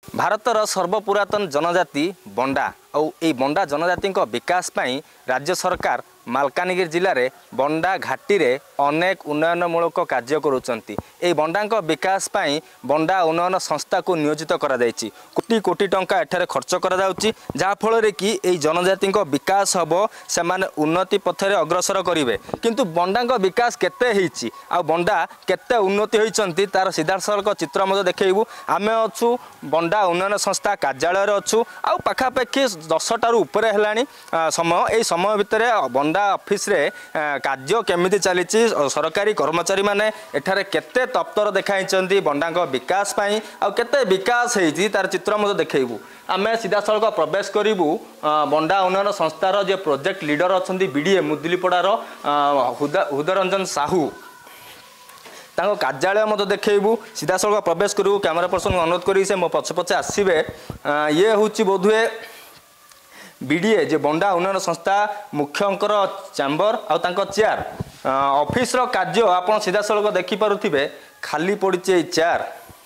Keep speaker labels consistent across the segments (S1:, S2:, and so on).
S1: भारतर सर्वपुरातन जनजाति बंडा और ये बंडा जनजाति विकास पाई राज्य सरकार मालकानगिरी जिले में बंडा घाटी रे अनेक उन्नयनमूलक कार्य करुँच बंडा विकास पाई बंडा उन्नयन संस्था को नियोजित करा जायछि। कोटी कोटी टंका एठारे खर्च करा जाउछि जहाँफल कि यही जनजाति विकास हम से उन्नति पथरे अग्रसर करेंगे किंतु बंडा विकास केते हेछि आ बंडा केते उन्नति होइचंती तार सीधासलख चित्र मते देखैबू। आमे अछु बंडा उन्नयन संस्था कार्यालय अच्छु आ पाखापाखि 10टार उपरे हेलानी समय यही समय भितर बंडा ऑफिस रे कार्य केमिति चली सरकारी कर्मचारी माने एठारे केते तत्पर देखाई बंडा विकास पाई आ केते विकास होइछि तार चित्र मते देखैबू। आमे सीधासलख प्रवेश करूँ बंडा उन्नयन संस्थार जे प्रोजेक्ट लीडर अच्छा बीडीए मुदुलीपड़ार हुदरंजन साहू कार्यालय मत देखू सीधासलख प्रवेश करूँ। कैमरा पर्सन को अनुरोध करी से मो पछे पछे आसबे। ये हूँ बोधहुए बीडीए जे बंडा उन्नयन संस्था मुख्यंकर चैम्बर आउ चेयर ऑफिस रो कार्य आप सीधासलख देखिपे खाली पड़ी चेयर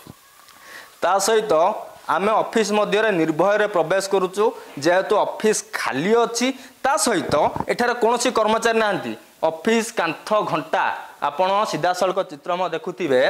S1: ता सहित आम ऑफिस मध्य निर्भय प्रवेश करुचु जेहेतु ऑफिस खाली अच्छी ता सहित एठार कौन कर्मचारी नाहांती ऑफिस कांथ घंटा आपण सीधासलख चित्र में देखुथिबे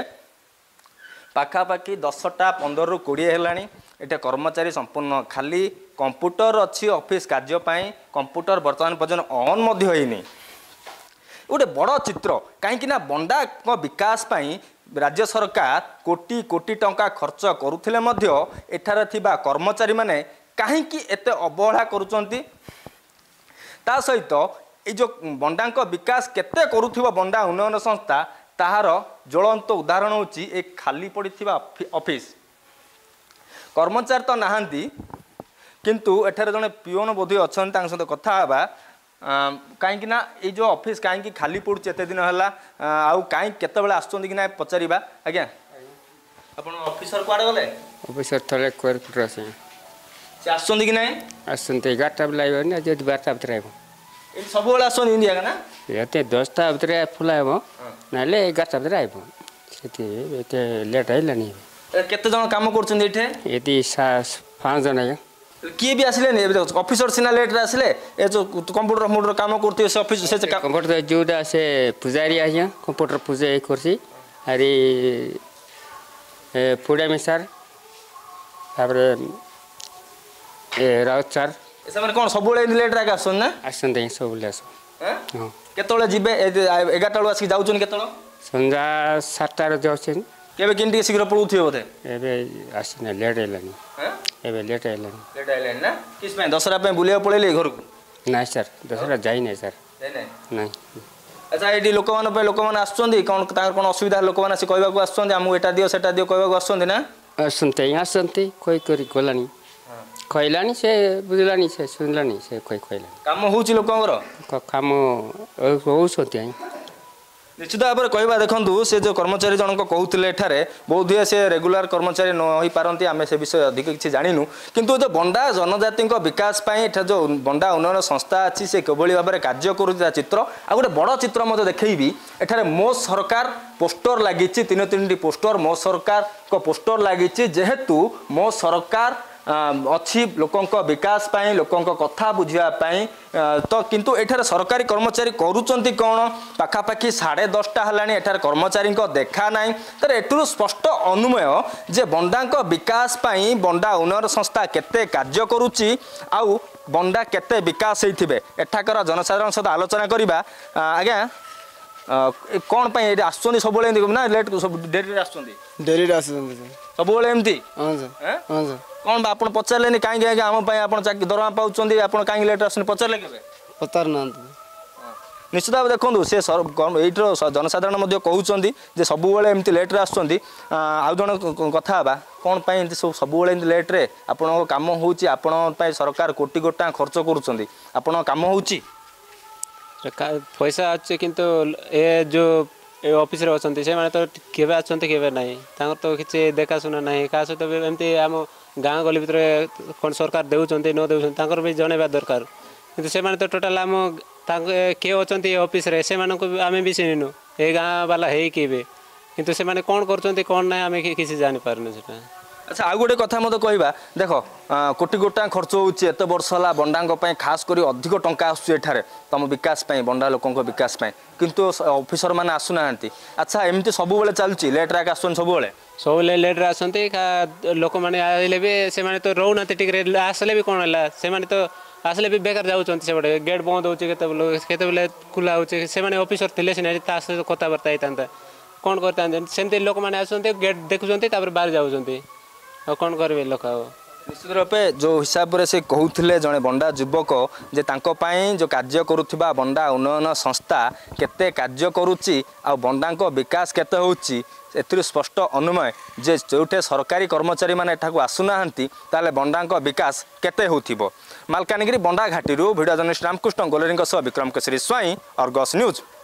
S1: पाखापाखि 10टा 15 ରୁ 20 हेलानी एटा कर्मचारी संपूर्ण खाली कंप्यूटर अच्छी ऑफिस कार्य पाई कंप्यूटर वर्तमान पर्यंत ऑन मध्य होइनी गोटे बड़ चित्र कहीं बंडा विकास पाई राज्य सरकार कोटी कोटी टंका खर्च करुथिले मध्य एठारे थिबा कर्मचारी माने कहीं एते अवहेला करुचंती ता सहित ये जो बंडा विकास केते करुथिबा बंडा उन्नयन संस्था ताहार ज्वलंत उदाहरण होची एक खाली पड़िथिबा ऑफिस कर्मचारी तो नाहांती किंतु एठारे जने पियोन बोधी अछन तांग सहित कथा हेबा कहीं ये जो ऑफिस कहीं खाली पड़ुछ एते दिन है आउ कहीं केतबेले आसुचंदी कि ना पचारिबा। आज्ञा आपण ऑफिसर कुआडे गले
S2: ऑफिसर थले कोरपुट आसे
S1: से आसुचंदी कि ना
S2: आसुचंती 11टा लाइव ना जे 12टा भीतर आइबो
S1: इन सब बेला आसुचंदी इंडिया का ना
S2: एते 10टा भीतर फुलाइबो नाले 11टा भीतर आइबो सेति एते लेट आइलानी
S1: केते जण काम करछन एठे
S2: यदि 5 जण आया
S1: किए भी आसिले नहीं ऑफिसर सिना लेट आसिले ए जो कंप्यूटर मोटर काम करते से ऑफिस से
S2: कंप्यूटर जोटा से पुजारी आया कंप्यूटर पूजा करसी अरे फुडा मिसार तापर राउत सर
S1: ए सब कोन सब बेले लेट राख आसन ना
S2: आसन दे सब ले आस
S1: हां केतोले जिबे 11टा बेला आसी जाउछन केतोले
S2: संजा 7टा रे जाउछन
S1: केबे किंटी शीघ्र पळुथियो बोधे
S2: एबे आसिना लेट आइलानी एबे लेट आइलानी
S1: ना किस पे दसरा पे बुलिया पळेले घर को
S2: ना सर दसरा जाई नै सर नहीं
S1: अच्छा ये लोक मैंने लोक मैंने आसुँच कौन कौन असुविधा लोक मैंने से कहवाक आसमको एटा दियो सेटा दियो कहवाक आसुँच ना
S2: आसते आसते कोई करी गलानी कहलानी से बुझलानी से सुनलानी से कोई कहला
S1: काम होउची लोकंगर
S2: काम होउछती
S1: निश्चित भाव में कहवा देखूँ से जो कर्मचारी जनक कहते एठारे बहुत हुए से रेगुलर कर्मचारी न हो पारती आम से विषय अधिक किसी जानू किंतु जो बंडा जनजाति विकास एठा जो बंडा उन्नयन संस्था अच्छी से किभली भाव में कार्य कर चित्र आ गोटे बड़ चित्र मत देखी एठारे मो सरकार पोस्टर लगी 3 पोस्टर मो सरकार को पोस्टर लगी जेहेतु मो सरकार अच्छी लोकों विकास पाई लोकों कथा बुझापी तो किंतु एठारे सरकारी कर्मचारी करुचंती कौन पाखापाखि 10:30 हेलानी एठारे कर्मचारी देखा नाई तर एठुरु स्पष्ट अनुमेय जे बंडा विकास पाई बंडा उन्नयन संस्था केते कार्य करुची आउ बंडा केते विकास होइथिबे एठाकर जनसाधारण सहित आलोचना करबा। आज्ञा कौन पाई आसुचंदी सब ना लेट डेरी आसुचंदी
S3: डेरी आसुचंदी सब
S1: एमती
S3: हां सर हां सर
S1: कौन आप पचारे कहीं आम दरमा पाँच आप कहीं लेट आस पचारे के
S3: पचार ना
S1: निश्चित भाव देखो सी ये जनसाधारण कहते सब एमती लेट्रे आसुँच आउ जन कथा कौन पाई सब लेट्रे आपण कम हो सरकार कोटी कोटी टाँग खर्च कर कम हो
S4: पैसा अच्छे किंतु ए जो ऑफिस रे अछंती से माने तो केबे अछंती केबे नाही तांगर तो किछि देखा सुना नाही का सहित एमती आम गाँ गली भितर कौन सरकार देउछंती न देउछंती तांकर भी जणेबा दरकार किंतु से माने तो टोटल आम किए अछंती ऑफिस रे से माने को आमे भी चिन्हनु ए गाँ वाला हे केबे किंतु से माने कोन करछंती कोन नाही आमे किछि जानि पारनु सेटा
S1: अच्छा आउ गोटे कथा मत कहवा देख कोटी कोटी टाँग खर्च होउछि एत वर्ष होला बंडांग पई खास करी अधिक टंका आसुछि एठारे तुम विकास पई बंडा लोकंक विकास पई किंतु ऑफिसर माने आसु नाहंती अच्छा एमती सब बेले चलछि लेट राक आसुन सब बेले
S4: सब लेट्रे आसते लोक मैंने आइले भी से तो रोना टिके आसले भी कौन है से तो आसले भी बेकार जाऊँच से गेट बंद होते खुला होने ऑफिसर थे सीना कथबार्ता होता कौन करते सेमती लोक मैंने आसते गेट देखुं बाहर जाऊँच कौन करेंगे लोक
S1: निश्चित रूपे जो हिसाब से कहते जड़े बंडा युवक जे तांको पाई जो कार्य करुवा बंडा उन्नयन संस्था केते कार्य करुच्ची आ बंडा विकास केते होउची एथिरु स्पष्ट अनुमय जे जोठे सरकारी कर्मचारी माने एठाकु आसुना ताले बंडा विकास केते होथिबो। Malkangiri Bonda Ghati video journalist Ramakrishna Goleri Bikram Keshari Swain Argus news.